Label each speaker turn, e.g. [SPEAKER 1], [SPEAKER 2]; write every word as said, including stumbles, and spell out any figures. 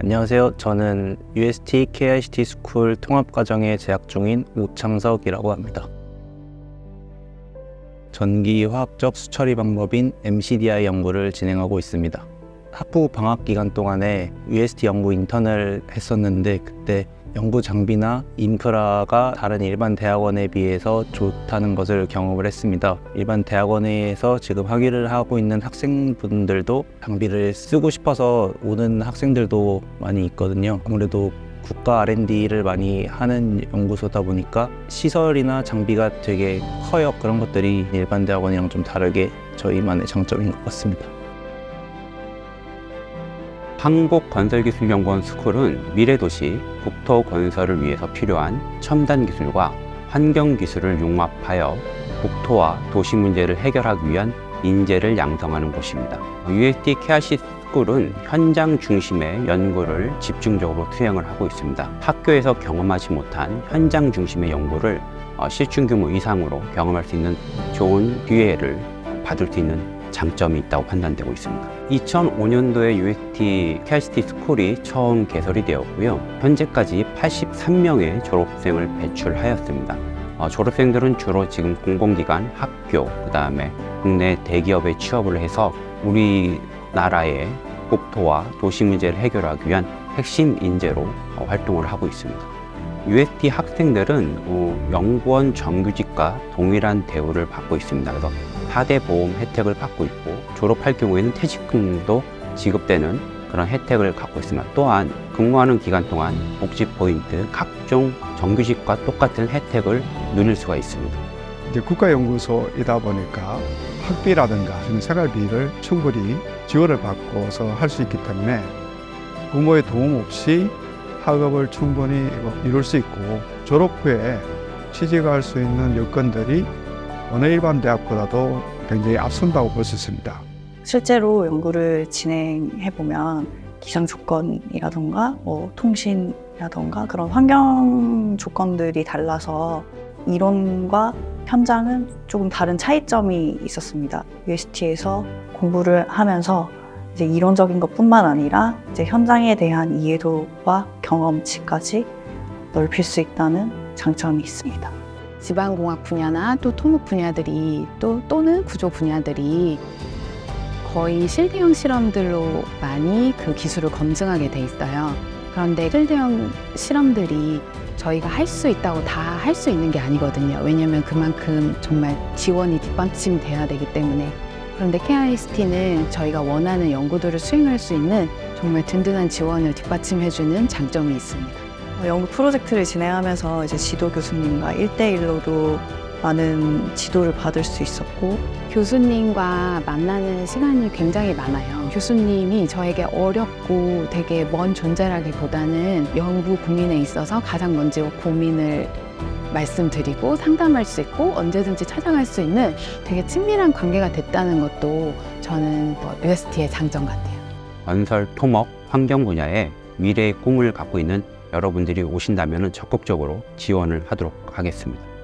[SPEAKER 1] 안녕하세요. 저는 유에스티 케이아이씨티 스쿨 통합과정에 재학 중인 오창석이라고 합니다. 전기 화학적 수처리 방법인 엠씨디아이 연구를 진행하고 있습니다. 학부 방학 기간 동안에 유에스티 연구 인턴을 했었는데 그때 연구 장비나 인프라가 다른 일반 대학원에 비해서 좋다는 것을 경험을 했습니다. 일반 대학원에서 지금 학위를 하고 있는 학생분들도 장비를 쓰고 싶어서 오는 학생들도 많이 있거든요. 아무래도 국가 알앤디를 많이 하는 연구소다 보니까 시설이나 장비가 되게 커요. 그런 것들이 일반 대학원이랑 좀 다르게 저희만의 장점인 것 같습니다.
[SPEAKER 2] 한국건설기술연구원 스쿨은 미래도시 국토 건설을 위해서 필요한 첨단 기술과 환경 기술을 융합하여 국토와 도시 문제를 해결하기 위한 인재를 양성하는 곳입니다. 유에스티 케이아이씨티 스쿨은 현장 중심의 연구를 집중적으로 수행을 하고 있습니다. 학교에서 경험하지 못한 현장 중심의 연구를 실증 규모 이상으로 경험할 수 있는 좋은 기회를 받을 수 있는 장점이 있다고 판단되고 있습니다. 이천오 년도에 유에스티 케이아이씨티 스쿨이 처음 개설이 되었고요. 현재까지 팔십삼 명의 졸업생을 배출하였습니다. 어, 졸업생들은 주로 지금 공공기관, 학교, 그 다음에 국내 대기업에 취업을 해서 우리나라의 국토와 도시 문제를 해결하기 위한 핵심 인재로 어, 활동을 하고 있습니다. 유에스티 학생들은 어, 연구원 정규직과 동일한 대우를 받고 있습니다. 그래서 사 대 보험 혜택을 받고 있고 졸업할 경우에는 퇴직금도 지급되는 그런 혜택을 갖고 있습니다. 또한 근무하는 기간 동안 복지 포인트, 각종 정규직과 똑같은 혜택을 누릴 수가 있습니다.
[SPEAKER 3] 이제 국가연구소이다 보니까 학비라든가 생활비를 충분히 지원을 받고서 할 수 있기 때문에 부모의 도움 없이 학업을 충분히 이룰 수 있고 졸업 후에 취직할 수 있는 여건들이 어느 일반 대학보다도 굉장히 앞선다고 볼 수 있습니다.
[SPEAKER 4] 실제로 연구를 진행해보면 기상 조건이라던가 뭐 통신이라던가 그런 환경 조건들이 달라서 이론과 현장은 조금 다른 차이점이 있었습니다. 유에스티에서 공부를 하면서 이제 이론적인 것뿐만 아니라 이제 현장에 대한 이해도와 경험치까지 넓힐 수 있다는 장점이 있습니다.
[SPEAKER 5] 지방공학 분야나 또 토목 분야들이 또 또는 구조 분야들이 거의 실대형 실험들로 많이 그 기술을 검증하게 돼 있어요. 그런데 실대형 실험들이 저희가 할 수 있다고 다 할 수 있는 게 아니거든요. 왜냐하면 그만큼 정말 지원이 뒷받침돼야 되기 때문에. 그런데 케이아이씨티는 저희가 원하는 연구들을 수행할 수 있는 정말 든든한 지원을 뒷받침해주는 장점이 있습니다.
[SPEAKER 4] 연구 프로젝트를 진행하면서 이제 지도 교수님과 일대일로도 많은 지도를 받을 수 있었고
[SPEAKER 5] 교수님과 만나는 시간이 굉장히 많아요. 교수님이 저에게 어렵고 되게 먼 존재라기보다는 연구 고민에 있어서 가장 먼저 고민을 말씀드리고 상담할 수 있고 언제든지 찾아갈 수 있는 되게 친밀한 관계가 됐다는 것도 저는 뭐 유에스티의 장점 같아요.
[SPEAKER 2] 건설, 토목, 환경 분야에 미래의 꿈을 갖고 있는 여러분들이 오신다면 적극적으로 지원을 하도록 하겠습니다.